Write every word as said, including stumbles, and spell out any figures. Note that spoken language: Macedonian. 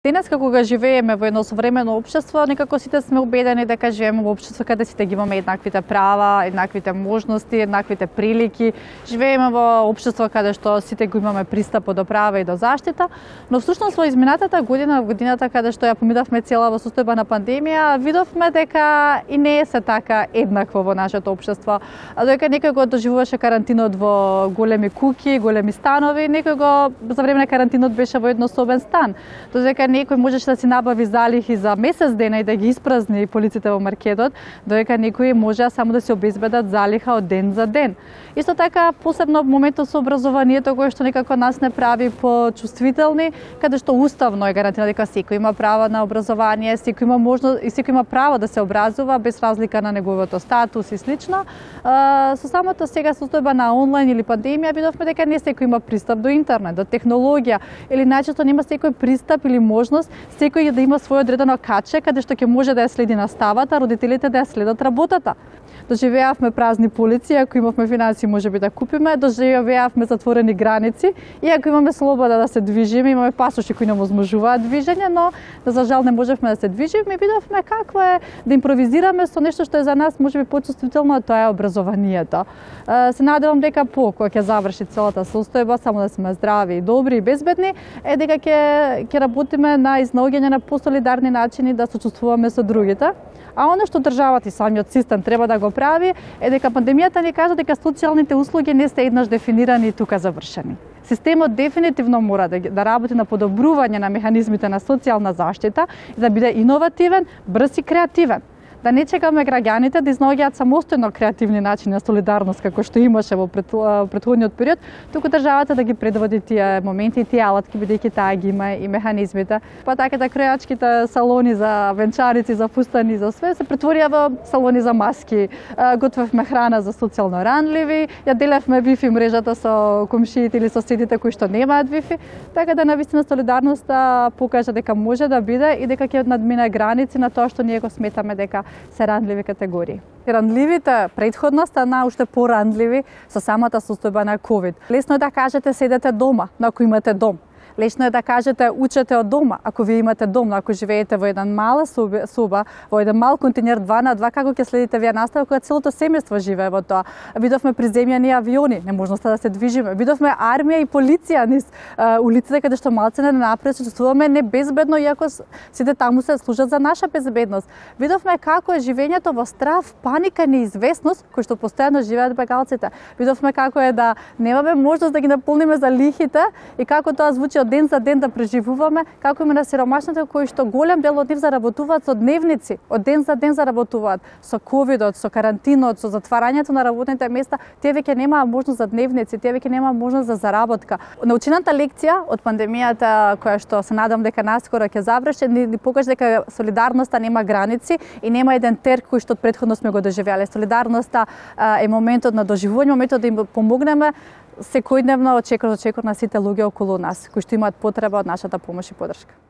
Денеска кога живееме во едно современо општество, некако сите сме убедени дека живееме во општество каде сите ги имаме еднаквите права, еднаквите можности, еднаквите прилики. Живееме во општество каде што сите го имаме пристап до права и до заштита, но всушност во изминатата година, годината каде што ја поминавме цела во состојба на пандемија, видовме дека и не е се така еднакво во нашето општество. А додека некој го доживуваше карантинот во големи куќи, големи станови, некој го за време на карантинот беше во еднособен стан. Додека некој можеше да си набави залихи за месец дена и да ги испразни полиците во маркетот, додека некои можеа само да се обезбедат залиха од ден за ден. Исто така, посебно моментот со образованието, кој што некако нас не прави почувствителни, каде што уставно е гарантирано дека секој има право на образование, секој има можност и секој има право да се образува без разлика на неговото статус и слично. Со самото сега состојба на онлайн или пандемија видовме дека не секој има пристап до интернет, до технологија или најчесто нема секој пристап или можност секој да има своје одредено каче каде што ќе може да ја следи наставата, родителите да ја следат работата. Доживеавме празни полици, ако имавме финансии можеби да купиме, доживеавме затворени граници и ако имаме слобода да се движиме, имаме пасоши кои не возможуваат движење, но за жал не можевме да се движиме и видовме какво е да импровизираме со нешто што е за нас можеби почувствително, а тоа е образованието. Се надевам дека по кога ќе заврши целата состојба, само да сме здрави, добри и безбедни, е дека ќе ќе работиме на изнаоѓање на посолидарни начини да сочувствуваме со другите. А оно што државата и самиот систем треба да го прави е дека пандемијата ни кажа дека социјалните услуги не се еднаш дефинирани и тука завршени. Системот дефинитивно мора да, да работи на подобрување на механизмите на социјална заштита и да биде иновативен, брз и креативен. Да не чекаме граѓаните да изнаоѓаат самостојно креативни начини на солидарност како што имаше во пред, претходниот период, туку државата да ги предводи тие моменти и тие алатки, бидејќи таа ги има и механизмите. Па така да кројачките салони за венчарици, за фустани, за све се претворија во салони за маски. Готвевме храна за социјално ранливи, ја делевме Wi-Fi мрежата со комшиите или соседите кои што немаат Wi-Fi, така да навистина солидарноста покажа дека може да биде и дека ќе надмине граници на тоа што ние го сметаме дека се ранливи категории. Ранливите предходно стана уште поранливи со самата состојба на ковид. Лесно е да кажете седете дома, но ако имате дом. Лесно е да кажете учете од дома, ако вие имате дом, ако живеете во еден мала соба, во еден мал континер два на два, како ќе следите вие настава кога целото семејство живее во тоа. Видовме приземјани авиони, неможноста да се движиме. Видовме армија и полиција низ улиците каде што малцина напред се чувствуваме небезбедно, иако сите таму се служат за наша безбедност. Видовме како е живењето во страв, паника, неизвестност, кој што постојано живеат бегалците. Видовме како е да немаме можност да ги наполниме за лихите и како тоа звучи од ден за ден да преживуваме, како има на сиромашните кои што голем дел од нив заработуваат со дневници, од ден за ден заработуваат со ковидот, со карантинот, со затварањето на работните места, тие веќе немаа можност за дневници, тие веќе немаа можност за заработка. Научената лекција од пандемијата, која што се надам дека наскоро ќе заврши, ни, ни покажа дека солидарноста нема граници и нема еден терк кој што претходно сме го доживеле. Солидарноста е моментот на доживување, моментот да им помогнеме секојдневно од чекор до чекор на сите луѓе околу нас, кои што имаат потреба од нашата помош и поддршка.